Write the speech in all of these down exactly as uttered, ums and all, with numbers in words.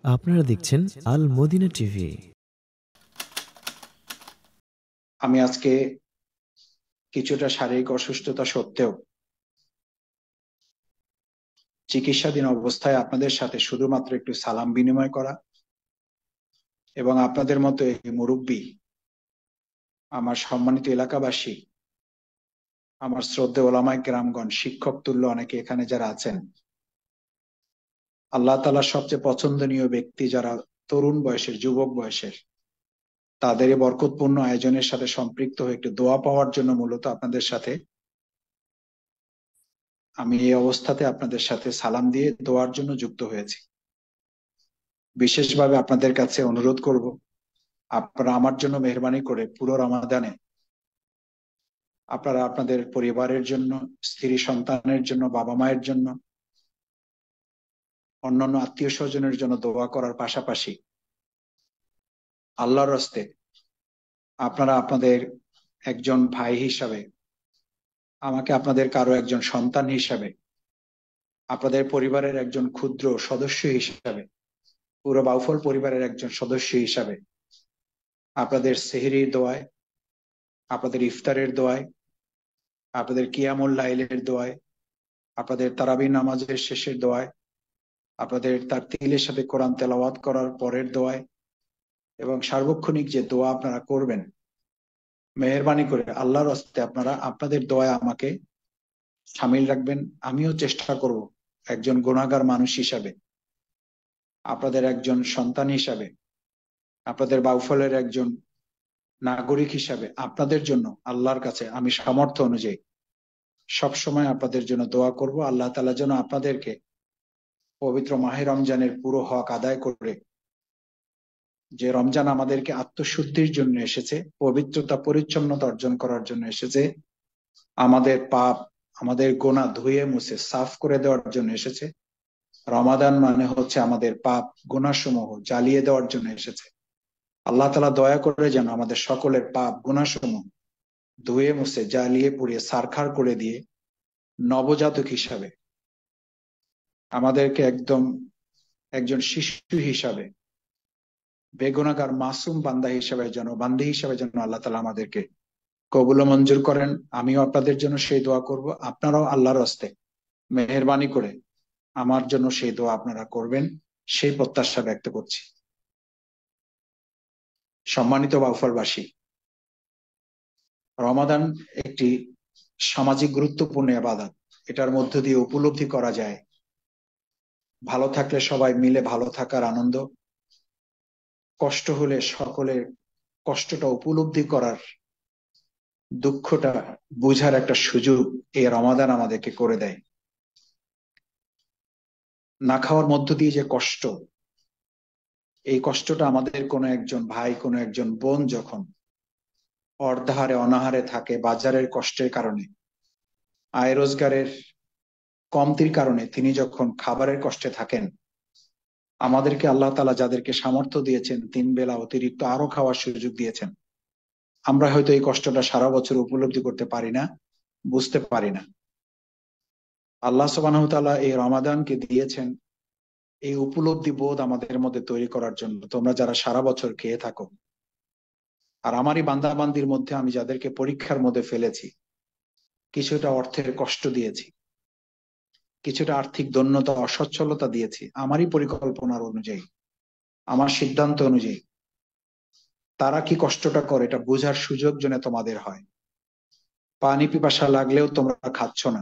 আপনারা দেখছেন আল Medina TV. আমি আজকে কিছুটা শারীরিক অসুস্থতা সত্ত্বেও চিকিৎসাধীন অবস্থায় আপনাদের সাথে শুধুমাত্র একটু সালাম বিনিময় করা এবং আপনাদের মতো এই মুরব্বী, আমার সম্মানিত এলাকাবাসী, আমার শ্রদ্ধেয় ওলামায়ে কেরামগণ, শিক্ষক তুল্য অনেকে এখানে যারা আছেন, আল্লাহ তাআলার সবচেয়ে পছন্দনীয় ব্যক্তি যারা তরুণ বয়সের, যুবক বয়সের, তাদের এই বরকতপূর্ণ আয়োজনের সাথে সম্পৃক্ত হয়ে একটু দোয়া পাওয়ার জন্য মূলত আপনাদের সাথে আমি এই অবস্থাতে আপনাদের সাথে সালাম দিয়ে দোয়ার জন্য যুক্ত হয়েছি। বিশেষভাবে আপনাদের কাছে অনুরোধ করব, আপনারা আমার জন্য মেহরবানি করে পুরো রমাদানে আপনারা আপনাদের পরিবারের জন্য, স্ত্রী সন্তানের জন্য, বাবা মায়ের জন্য, অন্যান্য আত্মীয় স্বজনের জন্য দোয়া করার পাশাপাশি আল্লাহর হস্তে আপনারা আপনাদের একজন ভাই হিসাবে, আমাকে আপনাদের কারো একজন সন্তান হিসাবে, আপনাদের পরিবারের একজন ক্ষুদ্র সদস্য হিসাবে, পুরো বাউফল পরিবারের একজন সদস্য হিসাবে আপনাদের সেহরির দোয়ায়, আপনাদের ইফতারের দোয়ায়, আপনাদের কিয়ামুল লাইলের দোয়ায়, আপনাদের তারাবি নামাজের শেষের দোয়ায়, আপনাদের তার তিলের সাথে কোরআন তেলাওয়াত করার পরের দোয়ায় এবং সার্বক্ষণিক যে দোয়া আপনারা করবেন, মেহেরবানি করে আল্লাহর হস্তে আপনারা আপনাদের দোয়ায় আমাকে শামিল রাখবেন। আমিও চেষ্টা করব একজন গুনাহগার মানুষ হিসাবে, আপনাদের একজন সন্তান হিসাবে, আপনাদের বাউফলের একজন নাগরিক হিসাবে আপনাদের জন্য আল্লাহর কাছে আমি সামর্থ্য অনুযায়ী সবসময় আপনাদের জন্য দোয়া করব। আল্লাহ তাআলা যেন আপনাদেরকে পবিত্র মাহে রমজানের পুরো হক আদায় করে, যে রমজান আমাদেরকে আত্মশুদ্ধির জন্য এসেছে, পবিত্রতা পরিচ্ছন্নতা অর্জন করার জন্য এসেছে, আমাদের পাপ, আমাদের গোনা ধুয়ে মুছে সাফ করে দেওয়ার জন্য এসেছে। রমাদান মানে হচ্ছে আমাদের পাপ গুনাহসমূহ জ্বালিয়ে দেওয়ার জন্য এসেছে। আল্লাহ তাআলা দয়া করে যেন আমাদের সকলের পাপ গুনাহসমূহ ধুয়ে মুছে জ্বালিয়ে পুড়িয়ে সারখার করে দিয়ে নবজাতক হিসাবে আমাদেরকে একদম একজন শিশু হিসাবে, বেগুনাহগার মাসুম বান্দা হিসাবে যেন, বান্দি হিসাবে যেন আল্লাহ তাআলা আমাদেরকে কবুল ও মঞ্জুর করেন। আমিও আপনাদের জন্য সেই দোয়া করব, আপনারাও আল্লাহর হস্তে মেহেরবানি করে আমার জন্য সেই দোয়া আপনারা করবেন, সেই প্রত্যাশা ব্যক্ত করছি। সম্মানিত বাউফলবাসী, রমাদান একটি সামাজিক গুরুত্বপূর্ণ ইবাদত। এটার মধ্য দিয়ে উপলব্ধি করা যায় ভালো থাকলে সবাই মিলে ভালো থাকার আনন্দ, কষ্ট হলে সকলের কষ্টটা উপলব্ধি করার, দুঃখটা বুঝার একটা সুযোগ এই রমাদান আমাদেরকে করে দেয়। না খাওয়ার মধ্য দিয়ে যে কষ্ট, এই কষ্টটা আমাদের কোনো একজন ভাই, কোনো একজন বোন যখন অর্ধাহারে অনাহারে থাকে বাজারের কষ্টের কারণে, আয় রোজগারের কমতির কারণে তিনি যখন খাবারের কষ্টে থাকেন, আমাদেরকে আল্লাহ তাআলা যাদেরকে সামর্থ্য দিয়েছেন, তিন বেলা অতিরিক্ত আরো খাওয়ার সুযোগ দিয়েছেন, আমরা হয়তো এই কষ্টটা সারা বছর উপলব্ধি করতে পারি না, বুঝতে পারি না। আল্লাহ সুবহানাহু ওয়া তাআলা এই রমাদানকে দিয়েছেন এই উপলব্ধি বোধ আমাদের মধ্যে তৈরি করার জন্য। তোমরা যারা সারা বছর খেয়ে থাকো, আর আমারই বান্দাবান্দির মধ্যে আমি যাদেরকে পরীক্ষার মধ্যে ফেলেছি, কিছুটা অর্থের কষ্ট দিয়েছি, কিছুটা আর্থিক দৈন্যতা অসচ্ছলতা দিয়েছি, আমারই পরিকল্পনার অনুযায়ী, আমার সিদ্ধান্ত অনুযায়ী, তারা কি কষ্টটা করে এটা বোঝার সুযোগ যেন তোমাদের হয়। পানি পিপাসা লাগলেও তোমরা খাচ্ছ না,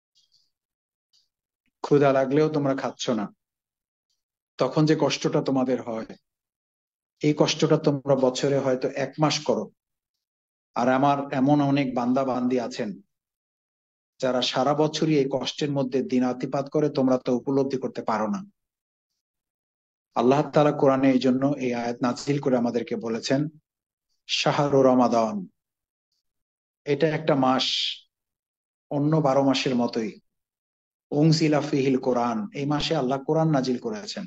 ক্ষুধা লাগলেও তোমরা খাচ্ছ না, তখন যে কষ্টটা তোমাদের হয়, এই কষ্টটা তোমরা বছরে হয়তো এক মাস করো। আর আমার এমন অনেক বান্দা বান্দি আছেন যারা সারা বছরই এই কষ্টের মধ্যে দিনাতিপাত করে, তোমরা তো উপলব্ধি করতে পারো না। আল্লাহ তাআলা কোরআনে এই জন্য এই আয়াত নাযিল করে আমাদেরকে বলেছেন, শাহরু রমাদান, এটা একটা মাস, অন্য বারো মাসের মতোই। উনজিলা ফিহিল কোরআন, এই মাসে আল্লাহ কোরআন নাজিল করেছেন।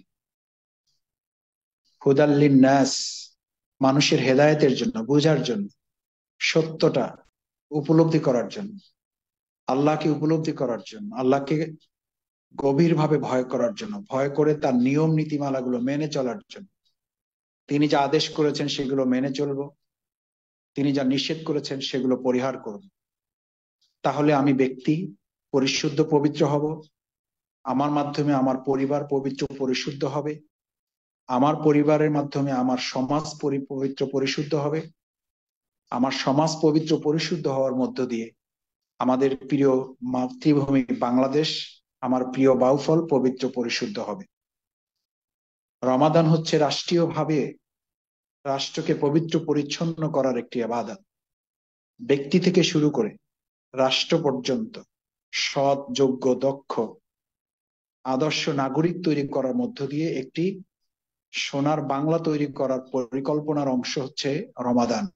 হুদাল লিন্নাস, মানুষের হেদায়েতের জন্য, বোঝার জন্য, সত্যটা উপলব্ধি করার জন্য, আল্লাহকে উপলব্ধি করার জন্য, আল্লাহকে গভীরভাবে ভয় করার জন্য, ভয় করে তার নিয়ম নীতিমালাগুলো মেনে চলার জন্য। তিনি যা আদেশ করেছেন সেগুলো মেনে চলব, তিনি যা নিষেধ করেছেন সেগুলো পরিহার করব। তাহলে আমি ব্যক্তি পরিশুদ্ধ পবিত্র হব, আমার মাধ্যমে আমার পরিবার পবিত্র পরিশুদ্ধ হবে, আমার পরিবারের মাধ্যমে আমার সমাজ পবিত্র পরিশুদ্ধ হবে, আমার সমাজ পবিত্র পরিশুদ্ধ হওয়ার মধ্য দিয়ে আমাদের প্রিয় মাতৃভূমি বাংলাদেশ, আমার প্রিয় বাউফল পবিত্র পরিশুদ্ধ হবে। রমাদান হচ্ছে রাষ্ট্রীয়ভাবে রাষ্ট্রকে পবিত্র পরিচ্ছন্ন করার একটি ইবাদত। ব্যক্তি থেকে শুরু করে রাষ্ট্র পর্যন্ত সৎ, যোগ্য, দক্ষ, আদর্শ নাগরিক তৈরি করার মধ্য দিয়ে একটি সোনার বাংলা তৈরি করার পরিকল্পনার অংশ হচ্ছে রমাদান।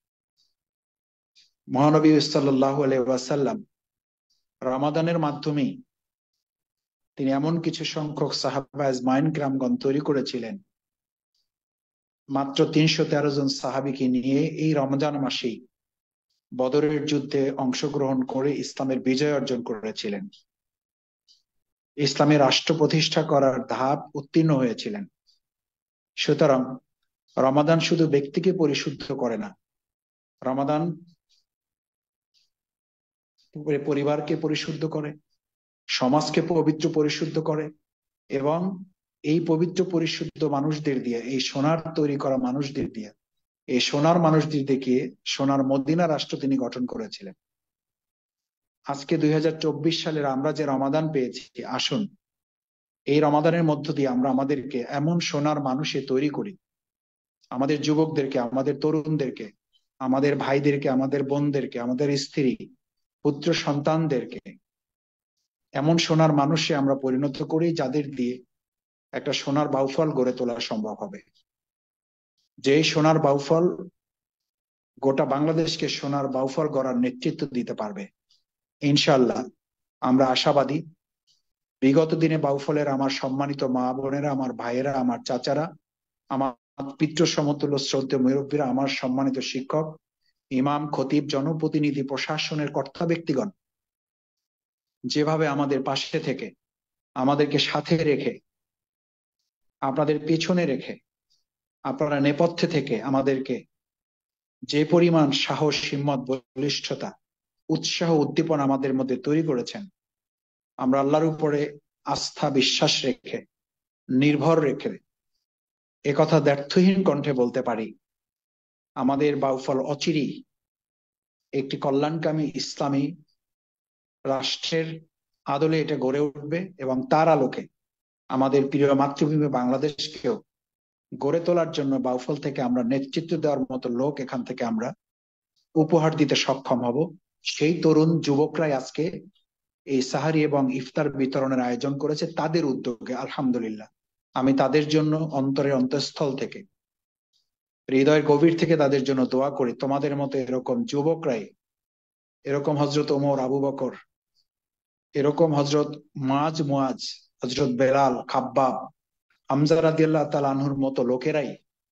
মহানবী সাল্লাল্লাহু আলাইহি ওয়াসাল্লাম রমাদানের মাধ্যমেই তিনি এমন কিছু সংখ্যক সাহাবা আজমাইন কিরামগণ তৈরি করেছিলেন, মাত্র তিনশো তেরো জন সাহাবীকে নিয়ে এই রমজান মাসেই বদরের যুদ্ধে অংশগ্রহণ করে ইসলামের বিজয় অর্জন করেছিলেন, ইসলামের রাষ্ট্র প্রতিষ্ঠা করার ধাপ উত্তীর্ণ হয়েছিলেন। সুতরাং রমাদান শুধু ব্যক্তিকে পরিশুদ্ধ করে না, রমাদান পরিবারকে পরিশুদ্ধ করে, সমাজকে পবিত্র পরিশুদ্ধ করে, এবং এই পবিত্র পরিশুদ্ধ মানুষদের দিয়ে, এই সোনার তৈরি করা মানুষদের দিয়ে, এই সোনার মানুষদের দেখিয়ে সোনার মদিনা রাষ্ট্র তিনি গঠন করেছিলেন। আজকে দুই হাজার চব্বিশ সালের আমরা যে রমাদান পেয়েছি, আসুন এই রমাদানের মধ্য দিয়ে আমরা আমাদেরকে এমন সোনার মানুষে তৈরি করি, আমাদের যুবকদেরকে, আমাদের তরুণদেরকে, আমাদের ভাইদেরকে, আমাদের বোনদেরকে, আমাদের স্ত্রী পুত্র সন্তানদেরকে এমন সোনার মানুষে আমরা পরিণত করি যাদের দিয়ে একটা সোনার বাউফল গড়ে তোলা সম্ভব হবে, যে সোনার বাউফল গোটা বাংলাদেশকে সোনার বাউফল গড়ার নেতৃত্ব দিতে পারবে। ইনশাআল্লাহ আমরা আশাবাদী। বিগত দিনে বাউফলের আমার সম্মানিত মা বোনেরা, আমার ভাইয়েরা, আমার চাচারা, আমার পিতৃ সমতুল্য শ্রদ্ধেয় মুরব্বীরা, আমার সম্মানিত শিক্ষক, ইমাম, খতিব, জনপ্রতিনিধি, প্রশাসনের কর্তা ব্যক্তিগণ যেভাবে আমাদের পাশে থেকে, আমাদেরকে সাথে রেখে, আপনাদের পেছনে রেখে, আপনারা নেপথ্যে থেকে আমাদেরকে যে পরিমাণ সাহস, হিম্মত, বলিষ্ঠতা, উৎসাহ, উদ্দীপনা আমাদের মধ্যে তৈরি করেছেন, আমরা আল্লাহর উপরে আস্থা বিশ্বাস রেখে, নির্ভর রেখে একথা ব্যর্থহীন কণ্ঠে বলতে পারি, আমাদের বাউফল অচিরেই একটি কল্যাণকামী ইসলামী রাষ্ট্রের আদলে এটা গড়ে উঠবে, এবং তার আলোকে আমাদের প্রিয় মাতৃভূমি বাংলাদেশকেও গড়ে তোলার জন্য বাউফল থেকে আমরা নেতৃত্ব দেওয়ার মতো লোক এখান থেকে আমরা উপহার দিতে সক্ষম হব। সেই তরুণ যুবকরাই আজকে এই সাহারি এবং ইফতার বিতরণের আয়োজন করেছে তাদের উদ্যোগে। আলহামদুলিল্লাহ, আমি তাদের জন্য অন্তরের অন্তঃস্থল থেকে, হৃদয়ের গভীর থেকে তাদের জন্য দোয়া করি। তোমাদের মতো এরকম যুবকরাই, এরকম হজরত ওমর, আবু বকর, এরকম হজরত মুআজ মুআজ হজরত বেলাল, খাব্বাব, হামজা রাদিয়াল্লাহু তাআলা আনহুর মতো লোকেরাই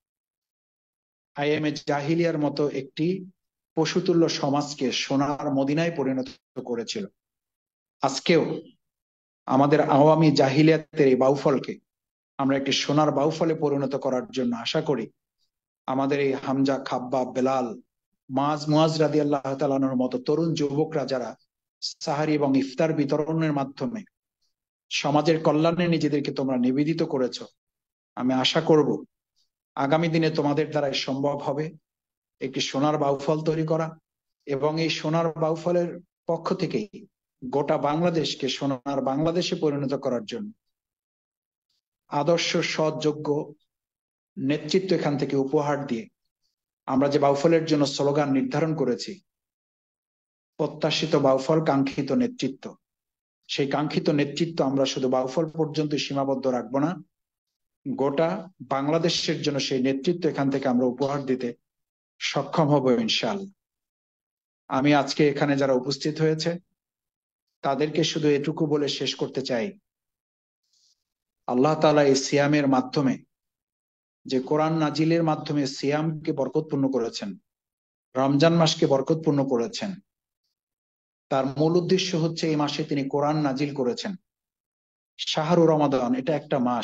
আইএমএ জাহিলিয়ার মতো একটি পশুতুল্য সমাজকে সোনার মদিনায় পরিণত করেছিল। আজকেও আমাদের আওয়ামী জাহিলিয়াতের এই বাউফলকে আমরা একটি সোনার বাউফলে পরিণত করার জন্য আশা করি আমাদের এই হামজা, খাব্বাব, বেলাল, মুআজ মুআজ রাদিয়াল্লাহু তাআলা আনহুর মতো তরুণ যুবকরা যারা সাহারি এবং ইফতার বিতরণের মাধ্যমে সমাজের কল্যাণে নিজেদেরকে তোমরা নিবেদিত করেছো, আমি আশা করব আগামী দিনে তোমাদের দ্বারাই সম্ভব হবে একটি সোনার বাউফল তৈরি করা, এবং এই সোনার বাউফলের পক্ষ থেকেই গোটা বাংলাদেশকে সোনার বাংলাদেশে পরিণত করার জন্য আদর্শ, সৎ, যোগ্য নেতৃত্ব এখান থেকে উপহার দিয়ে আমরা যে বাউফলের জন্য স্লোগান নির্ধারণ করেছি, প্রত্যাশিত বাউফল, কাঙ্ক্ষিত নেতৃত্ব, সেই কাঙ্ক্ষিত নেতৃত্ব আমরা শুধু বাউফল পর্যন্ত সীমাবদ্ধ রাখবো না, গোটা বাংলাদেশের জন্য সেই নেতৃত্ব এখান থেকে আমরা উপহার দিতে সক্ষম হব ইনশাআল্লাহ। আমি আজকে এখানে যারা উপস্থিত হয়েছে তাদেরকে শুধু এটুকু বলে শেষ করতে চাই, আল্লাহ তাআলা এই সিয়ামের মাধ্যমে, যে কোরআন নাজিলের মাধ্যমে সিয়ামকে বরকতপূর্ণ করেছেন, রমজান মাসকে বরকতপূর্ণ করেছেন, তার মূল উদ্দেশ্য হচ্ছে এই মাসে তিনি কোরআন নাজিল করেছেন, শাহরু রমাদান, এটা একটা মাস।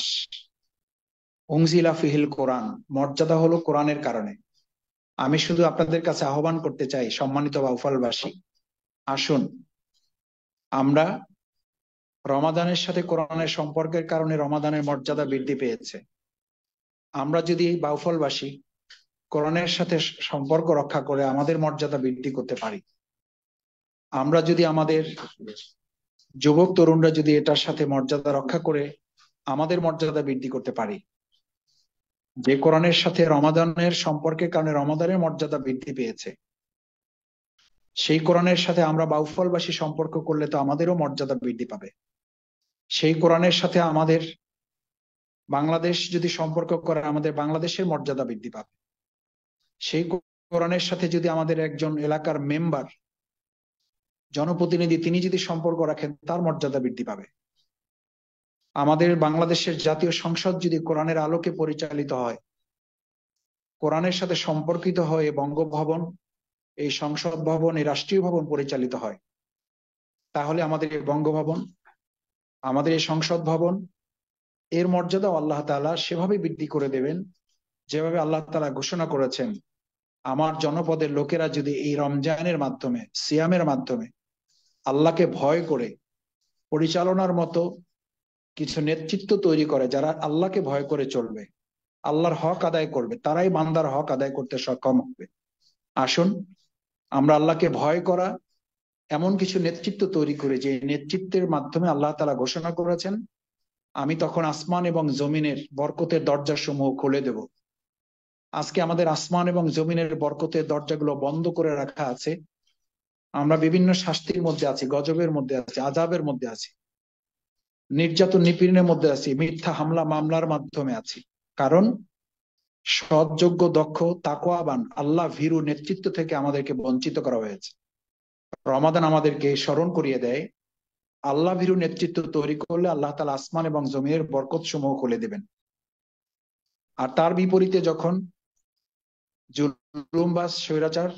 উনজিলা ফিহিল কোরআন, মর্যাদা হলো কোরআনের কারণে। আমি শুধু আপনাদের কাছে আহ্বান করতে চাই, সম্মানিত বাউফলবাসী, আসুন আমরা, রমাদানের সাথে কোরআনের সম্পর্কের কারণে রমাদানের মর্যাদা বৃদ্ধি পেয়েছে। আমরা যদি এই বাউফলবাসী কোরআনের সাথে সম্পর্ক রক্ষা করে আমাদের মর্যাদা বৃদ্ধি করতে পারি, আমরা যদি আমাদের যুবক তরুণরা যদি এটার সাথে মর্যাদা রক্ষা করে আমাদের মর্যাদা বৃদ্ধি করতে পারি, যে কোরআনের সাথে রমাদানের সম্পর্কের কারণে রমাদানের মর্যাদা বৃদ্ধি পেয়েছে, সেই কোরআনের সাথে আমরা বাউফলবাসী সম্পর্ক করলে তো আমাদেরও মর্যাদা বৃদ্ধি পাবে। সেই কোরআনের সাথে আমাদের বাংলাদেশ যদি সম্পর্ক করে আমাদের বাংলাদেশের মর্যাদা বৃদ্ধি পাবে। সেই কোরআনের সাথে যদি আমাদের একজন এলাকার মেম্বার, জনপ্রতিনিধি, তিনি যদি সম্পর্ক রাখেন, তার মর্যাদা বৃদ্ধি পাবে। আমাদের বাংলাদেশের জাতীয় সংসদ যদি কোরআনের আলোকে পরিচালিত হয়, কোরআনের সাথে সম্পর্কিত হয়ে বঙ্গভবন, এই সংসদ ভবন, এই রাষ্ট্রীয় ভবন পরিচালিত হয়, তাহলে আমাদের এই বঙ্গভবন, আমাদের এই সংসদ ভবন, এর মর্যাদা আল্লাহ তাআলা সেভাবে বৃদ্ধি করে দেবেন যেভাবে আল্লাহ তাআলা ঘোষণা করেছেন, আমার জনপদের লোকেরা যদি এই রমজানের মাধ্যমে, সিয়ামের মাধ্যমে আল্লাহকে ভয় করে পরিচালনার মতো কিছু নেতৃত্ব তৈরি করে, যারা আল্লাহকে ভয় করে চলবে, আল্লাহর হক আদায় করবে, তারাই বান্দার হক আদায় করতে সক্ষম হবে। আসুন আমরা আল্লাহকে ভয় করা এমন কিছু নেতৃত্ব তৈরি করে, যে নেতৃত্বের মাধ্যমে আল্লাহ তাআলা ঘোষণা করেছেন, আমি তখন আসমান এবং জমিনের বরকতের দরজা সমূহ খুলে দেব। আজকে আমাদের আসমান এবং জমিনের বরকতের দরজাগুলো বন্ধ করে রাখা আছে। আমরা বিভিন্ন শাস্তির মধ্যে আছি, গজবের মধ্যে আছি, আযাবের মধ্যে আছি, নির্যাতন নিপীড়নের মধ্যে আছি, মিথ্যা হামলা মামলার মাধ্যমে আছি। কারণ সৎযোগ্য, দক্ষ, তাকওয়াবান, আল্লাহ ভীরু নেতৃত্ব থেকে আমাদেরকে বঞ্চিত করা হয়েছে। রমাদান আমাদেরকে স্মরণ করিয়ে দেয়, আল্লাহ ভীরু নেতৃত্ব তৈরি করলে আল্লাহ তাআলা আসমান এবং জমিনের বরকত সমূহ খুলে দেবেন। আর তার বিপরীতে যখন জুলুমবাজ, স্বৈরাচার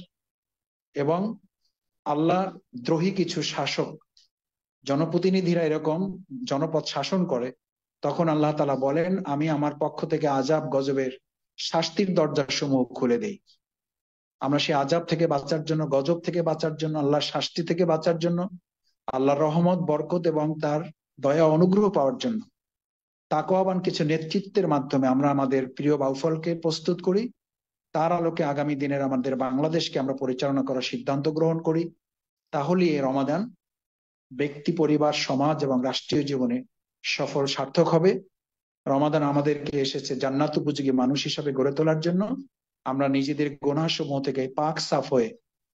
এবং আল্লাহ দ্রোহী কিছু শাসক, জনপ্রতিনিধিরা এরকম জনপদ শাসন করে, তখন আল্লাহ তাআলা বলেন, আমি আমার পক্ষ থেকে আযাব, গজবের, শাস্তির দরজা সমূহ খুলে দেই। আমরা সেই আযাব থেকে বাঁচার জন্য, গজব থেকে বাঁচার জন্য, আল্লাহর শাস্তি থেকে বাঁচার জন্য, আল্লাহর রহমত, বরকত এবং তার দয়া অনুগ্রহ পাওয়ার জন্য তাকওয়াবান কিছু নেতৃত্বের মাধ্যমে আমরা আমাদের প্রিয় বাউফলকে প্রস্তুত করি। তার আলোকে আগামী দিনের আমাদের বাংলাদেশকে আমরা পরিচালনা করার সিদ্ধান্ত গ্রহণ করি। তাহলে এই রমাদান ব্যক্তি, পরিবার, সমাজ এবং রাষ্ট্রীয় জীবনে সফল, সার্থক হবে। রমাদান আমাদেরকে এসেছে জান্নাত উপযোগী মানুষ হিসাবে গড়ে তোলার জন্য। আমরা নিজেদের গুনাহ সমূহ থেকে পাক সাফ হয়ে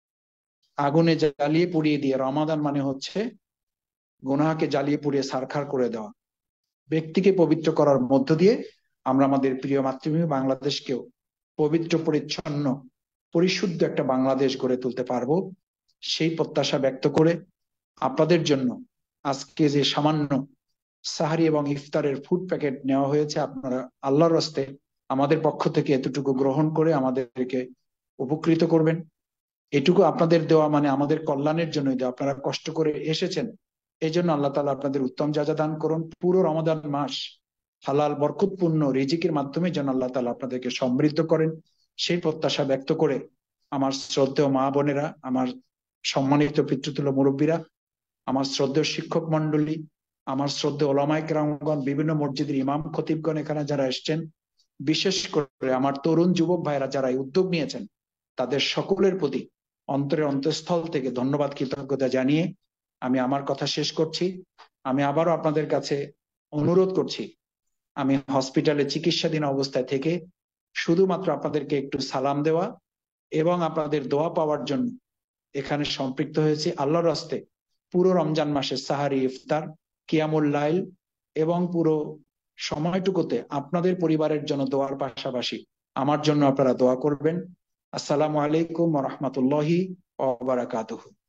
আগুনে জ্বালিয়ে পুড়িয়ে দিয়ে, রমাদান মানে হচ্ছে গুনাহকে জ্বালিয়ে পুড়িয়ে ছারখার করে দেওয়া, ব্যক্তিকে পবিত্র করার মধ্য দিয়ে আমরা আমাদের প্রিয় মাতৃভূমি বাংলাদেশকেও পবিত্র, পরিচ্ছন্ন, পরিশুদ্ধ একটা বাংলাদেশ গড়ে তুলতে পারবো। সেই প্রত্যাশা ব্যক্ত করে আপনাদের জন্য আজকে যে সামান্য সাহারি এবং ইফতারের ফুড প্যাকেট নেওয়া হয়েছে, আপনারা আল্লাহর রাস্তে আমাদের পক্ষ থেকে এতটুকু গ্রহণ করে আমাদেরকে উপকৃত করবেন। এটুকু আপনাদের দেওয়া মানে আমাদের কল্যাণের জন্যই দেওয়া। আপনারা কষ্ট করে এসেছেন, এই জন্য আল্লাহ তাআলা আপনাদের উত্তম যাজা দান করুন। পুরো রমাদান মাস হালাল বরকতপূর্ণ রিজিকের মাধ্যমে যেন আল্লাহ তাআলা আপনাদেরকে সমৃদ্ধ করেন, সেই প্রত্যাশা ব্যক্ত করে আমার শ্রদ্ধেয় মা বোনেরা, আমার সম্মানিত পিতৃতুল্য মুরব্বীরা, আমার শ্রদ্ধেয় শিক্ষক মন্ডলী, আমার শ্রদ্ধেয় ওলামায়ে কেরামগণ, বিভিন্ন মসজিদের ইমাম, খতিবগণ এখানে যারা এসছেন, বিশেষ করে আমার তরুণ যুবক ভাইরা যারা এই উদ্যোগ নিয়েছেন, তাদের সকলের প্রতি অন্তরের অন্তঃস্থল থেকে ধন্যবাদ, কৃতজ্ঞতা জানিয়ে আমি আমার কথা শেষ করছি। আমি আবারও আপনাদের কাছে অনুরোধ করছি, আমি হসপিটালে চিকিৎসাধীন অবস্থায় থেকে শুধুমাত্র আপনাদেরকে একটু সালাম দেওয়া এবং আপনাদের দোয়া পাওয়ার জন্য এখানে সম্পৃক্ত হয়েছি। আল্লাহর রাস্তে পুরো রমজান মাসের সাহারি, ইফতার, কিয়ামুল লাইল এবং পুরো সময়টুকুতে আপনাদের পরিবারের জন্য দোয়ার পাশাপাশি আমার জন্য আপনারা দোয়া করবেন। আসসালামু আলাইকুম ওয়া রাহমাতুল্লাহি ওয়া বারাকাতুহু।